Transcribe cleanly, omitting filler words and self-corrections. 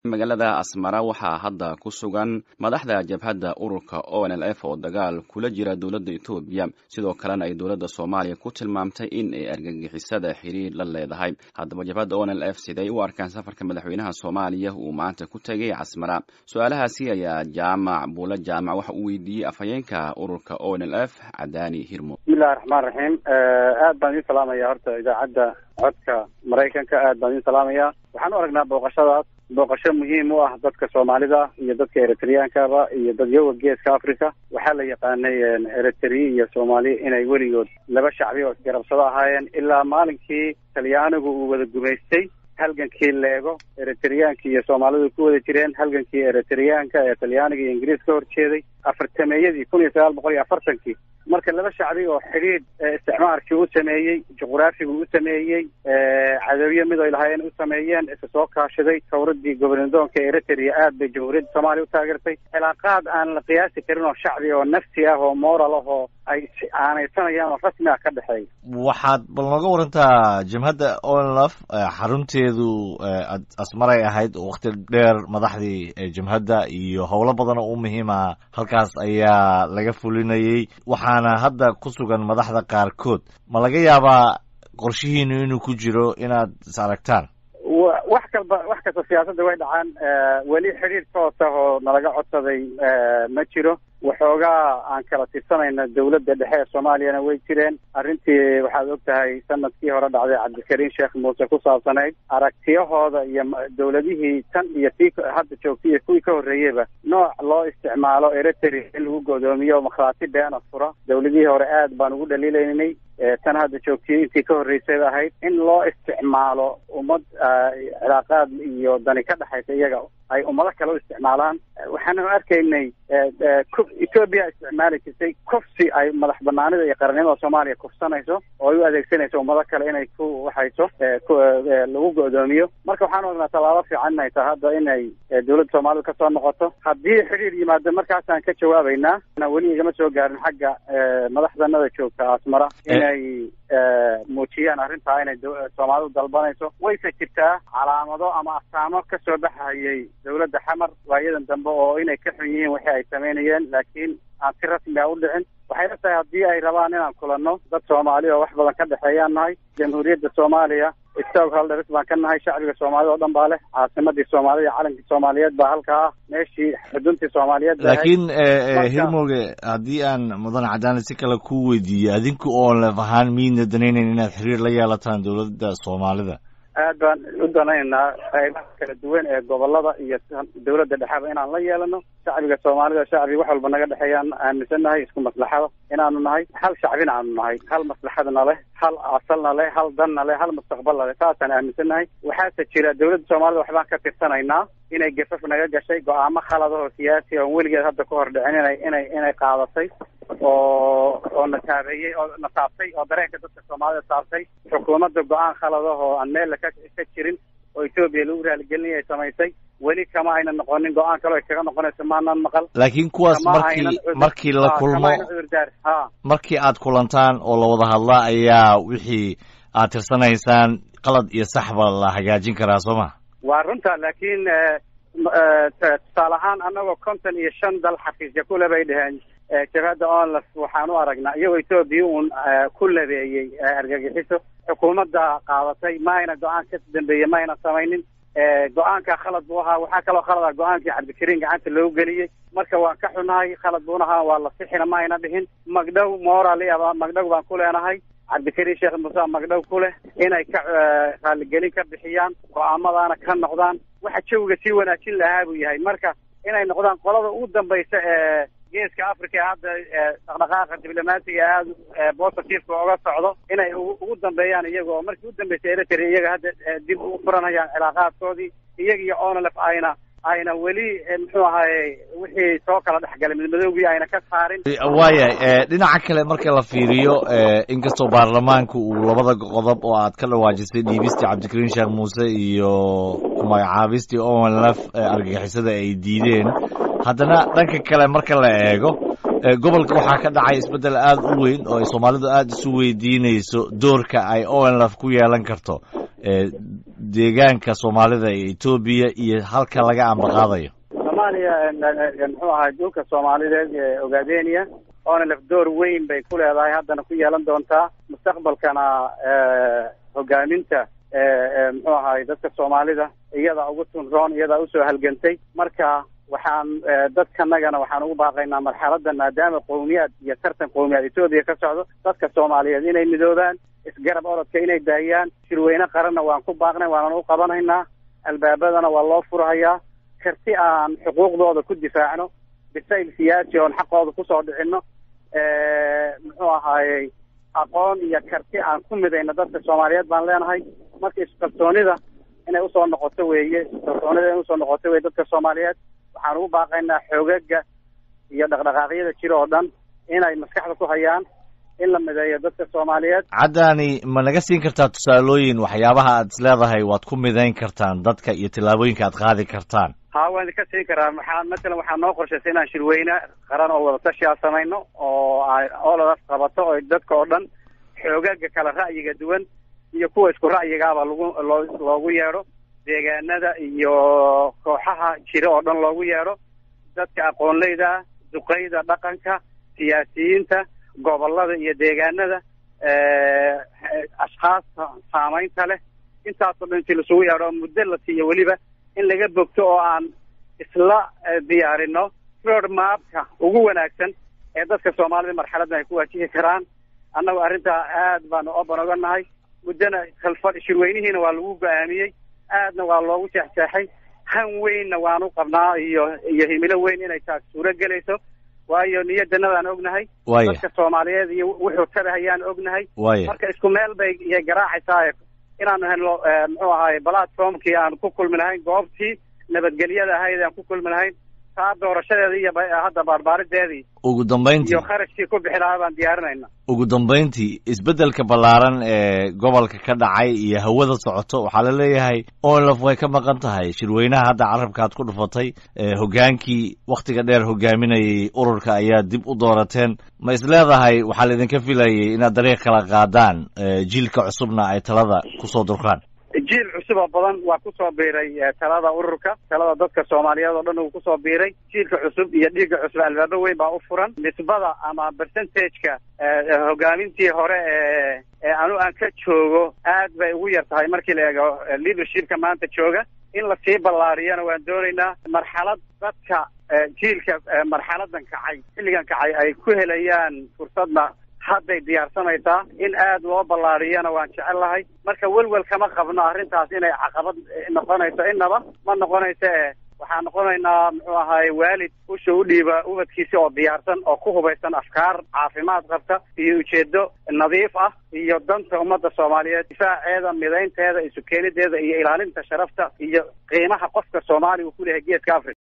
magaalada Asmara waxaa hadda ku sugan madaxda jabhadda ururka ONLF oo dagaal kula jira dowladda Itoobiya sidoo kalena ay dowladda Soomaaliya ku tilmaamtay in ay argagixisada xiriir la leedahay. Haddaba jabhadda ONLF siday u arkaan safarka madaxweynaha Soomaaliya uu maanta ku tagay Asmara? Su'aalahaasi ayaa Jaamac Buula Jaamac waxa uu weydiiyey afhayeenka ururka ONLF Cadaani Hirmo. Bismillahir Rahmaanir Rahiim. Aad baan idin salaamayaa horta idaacadda codka Mareykanka aad baan idin salaamayaa. Waxaan u aragnaa booqasho muhiim u ah dadka Soomaalida iyo dadka Eritreanka iyo dadka Geeska Afrika. Waxaa la yaqaanay Eritrea iyo Soomaali inay weligood laba shacbi oo isgarabsado ahaayeen ilaa maalinkii Talyaanigu uu wada gumaystay. halgankii leego Eritreanka iyo Soomaalidu ku wada jireen halgankii Eritreanka ee Talyaaniga iyo Ingiriiska horjeeday 1940 marka laba shacbi oo xiriir isticmaalkii u sameeyay juqraafiga u sameeyay cadawiyada mid ay lahaayeen u sameeyeen isa soo kaashaday tawradii gobolndoonka Eritrea aad bay jamhuuriyadda Soomaaliya u taageertay cilaaqaad aan la qiyaasi karin oo shacbi oo nafsi ah oo moral ah oo ay aanaysanayaan oo rasmi ah ka dhaxeeya. waxaad bal nooga warantaa jabhadda ONLF xarunteedu Asmaray ahayd waqti dheer madaxdii jabhadda iyo howlo badan oo muhiim ah halkaas ayaa laga fulinayay waxaana hadda ku sugan madaxda qaarkood ma laga yaabaa qorshihiinu inuu ku jiro inaad is aragtaan? wax kasta siyaasadda way dhacaan weli xiriir toos ah oo nalaga codsaday ma jiro waxoogaa aan kala tirsanayna dowladda dhexe ee Soomaaliyana way jireen arrintii waxaad ogtahay sanadkii hore dhacday Cabdikariin Sheekh Muuse ku saabsanayd aragtiyahooda iyo dowladihii tan iyo tii hadda joogtay iyo kuwii ka horreeyayba nooc loo isticmaalo Eritrea in lagu godoomiyo makhraati been fura dowladihii hore aad baan ugu dhaliilaynay tan hadda joogtay intii ka horreysay ahayd in loo isticmaalo ummad cilaaqaad iyo dani ka dhaxaysa iyaga ay ummado kale u isticmaalaan waxaan arkaynay Ethiopia isticmaali jirtay kufsi ay madax banaanida iyo qarannimada Soomaaliya kufsanayso oo ay u adeegsanayso ummado kale inay ku waxayso lagu godoomiyo marka waxaan ognaa talaabo fiican inay tahay hadda inay dowladda Soomaaliya ka soo noqoto haddii xiriir yimaado markaas aan ka jawaabaynaa weli igama soo gaarin xagga madaxdanada joogta Asmara inay muujiyaan arrintaa inay Soomaalidu dalbanayso wayse jirtaa calaamado ama astaamo ka soo baxayay dowladda xamar waayadan dambe oo inay ka xun yihiin wixii ay sameynayeen laakiin aan si rasmi ah u dhicin waxay la tahay haddii ay rabaan inaan kulanno dad Soomaali oo wax badan ka dhexeeyaan nahay jamhuuriyadda Soomaaliya stakeholders baan ka nahay shacbiga Soomaalida oo dhan baa leh caasimadii Soomaaliya calankii Soomaaliyeed baa halkaa meeshii xuduntii Soomaaliyeed laakiin Hirmoge haddii aan mudan Cadaani si kale ku weydiiyo adinku oo lafahaan miina danaynayn inaad xiriir la yeelataan dowladda Soomaalida aad baan u danaynaa qaybaha kala duwan ee gobolada iyo dowladda dhexaba inaan la yeelano shacbiga Soomaalida shacbi wax walba naga dhaxeeyaan aaminsanahay isku maslaxada inaanu nahay hal shacbina aanu nahay hal maslaxadna leh hal asalna leh hal danna leh hal mustaqbalna leh taasaan aaminsanahay waxaase jira dowladda Soomaalida waxbaan ka tirsanaynaa inay gafaf naga gashay go'aamo khalad oo siyaasi oo weligeed hadda ku hor dhicin inay qaadatay oo nataabeeyay oo nataabtay oo dareenka dadka Soomaalida saartay xukuumadda go'aan khalad oo aan meel ka jirin oo Ethiopia lagu raaligelinay samaysay weli kama ayna noqonin go'aan kale oo kaga noqonayso maanan maqal laakiin kuwaas markii la kulmo markii aad kulantaan oo la wada hadlaa ayaa wixii aad tirsanaysaan qalad iyo saxba la hagaajin karaa Soomaa waa runta laakiin tusaale ahaan annagoo 55 dal xafiisya ku labay dhaheen jabhadda ONLF waxaan u aragnaa iyagoo Ethiopia uun ku labeeyay argagixiso xukuumadda qaadatay ma ayna go'aan ka dambeeyay ma ayna samaynin go'aanka khalad buu ahaa waxaa kaloo khalad ah go'aankii Cabdikariin gacanta loo geliyay marka waan ka xunahay khalad buu ahaa waa la sixina ma ayna dhihin magdhow morally ama magdhow baan ku leenahay Cabdikariin Sheekh Muuse magdhow ku leh inay ka raaligelin ka bixiyaan go'aamadana ka noqdaan waxa jawga si wanaajin lahaa buu yahay marka inay noqdaan qolada ugu dambaysa ee Geeska Afrika hadda dhaqdhaqaaqa diblomaasiga aad positive uga socdo inay ugu dambeeyaan iyagoo markii u dambeysay Eritrea iyaga hadda dib u furanayaan cilaaqaadkoodii iyaga iyo ONLF ayna weli muxuu ahaay wixii soo kala dhaxgalay midowgii ayna ka saarin waaya dhinaca kale marka la fiiriyo inkastoo baarlamaanku uu labada qodob oo aad ka dhawaajisay dhiibistii Cabdikariin Sheekh Muuse iyo magacaabistii ONLF argagixisada ay diideen haddana dhanka kale marka la eego gobolka waxaa ka dhacay isbeddel aad u weyn oo ay Soomaalidu aad isu weydiinayso doorka ay ONLF ku yeelan karto deegaanka soomaalida ee Ethiopia iyo halka laga ambaqaadayo Soomaaliya muxuu ahaa dhulka Soomaaliyeed ee Ogaadeniya oona lafdoor weyn bay ku leedahay haddana ku yeelan doontaa mustaqbalkana hogaaminta muxuu ahaa dadka Soomaalida iyada ugu tunroon iyada u soo halgantay marka waxaan dadkanagana waxaan ugu baaqaynaa marxaladan maadaama qowmiyad iyo tartan qowmiyad Ethiopia ka socdo dadka Soomaaliyeed inay midoobaan isgarab orodka inay daayaan shirweyne qaranna waan ku baaqnay waana u qabanaynaa albaabadana waa loo furahayaa karti aan xuquuqdooda ku difaacno bisayl siyaasi oo xaqooda ku soo dhicino muxuu ahaayay aqoon iyo karti aan ku midayna dadka Soomaaliyeed baan leenahay marka isqaltoonida inay u soo noqoto weeye dadka Soomaaliyeed waxaan ugu baaqaynaa xoogaga iyo dhaqdhaqaaqyada jira oo dhan inay maskaxda ku hayaan in la mideeyo dadka Soomaaliyeed. Caddaani ma naga siin kartaa tusaalooyin waxyaabaha aad isleedahay waad ku midayn kartaan dadka iyo tillaabooyinka aad qaadi kartaan? waan ka siin karaa waxaan noo qorshaysay inaan shirweyne qaran oo wada tashi samayno oo ololaas qabato oo dadka oo dhan xoogaga kala ra'yiga duwan iyo kuwa isku ra'yigaaba loogu yeedho deegaanada iyo kooxaha jira oo dhan loogu yeedho dadka aqoonleyda duqeyda dhaqanka siyaasiyiinta gobolada iyo deegaanada ashqaasta saamaynta leh intaasoo dhan intii lasugu yeedho muddo la siiyo weliba in laga bogto oo aan isla diyaarino road mapka ugu wanaagsan ee dadka Soomaalida marxaladan ay ku waajihi karaan annagu arrintaa aad baan oban uga nahay muddana shirweynihiina waa lagu go'aamiyey aadna waa loogu jeexjeexay han weynna waanu qabnaa iyo himilo weyn inay taas suuro gelayso waayo niyadannadaan ognahay dadka Soomaaliyeed iyo wuxuu tabahayaan ognahay marka isku meel bay garaacaysaa inaanu helno muxuu ahaay platformkii aan ku kulmi lahayn goobtii nabadgelyada ahayd aan ku kulmi lahayn taa doorashadeeda iyo hadda baarbaarideedii ugu dambeyntii iyo kharashkii ku bixi lahaa baan diyaarinayna ugu dambeyntii isbeddelka ballaaran ee gobolka ka dhacay iyo hawada socoto waxaa la leeyahay ONLF way ka maqan tahay shirweynaha hadda carabkaad ku dhufatay hogaankii wakhtiga dheer hogaaminayay ururka ayaa dib u doorateen ma isleedahay waxaa laidinka filayay inaad dariiq kala qaadaan jiilka cusubna ay talada kusoo durkaan jiil cusub oo badan waa ku soo biiray talada ururka talada dadka Soomaaliyeed oo dhan uu ku soo biiray jiilka cusub iyo dhiigga cusub albaabo weyn baa u furan nisbada ama percentage-ka hogaamintii hore aan ka joogo aad bay ugu yar tahay markii la eego leadership-ka maanta jooga in la sii ballaariyana waan doonaynaa marxalad dadka jiilka marxaladan kacay xilligan kacay ay ku helayaan fursadna hadday diyaarsanaysaa in aad loo ballaariyana waan jecelahay marka welwel kama qabno arrintaas inay caqabad noqonayso innaba ma noqonayso waxaan noqonaynaa muxuu ahaay waalid usha u dhiiba ubadkiisa oo diyaarsan oo ku hubaysan afkaar caafimaad qabta iyo ujeedo nadiif ah iyo danta ummadda Soomaaliyeed difaaceeda midaynteeda isu keenideeda iyo ilaalinta sharafta iyo qiimaha qofka Soomaaliga ku leeyahay geeska Afrika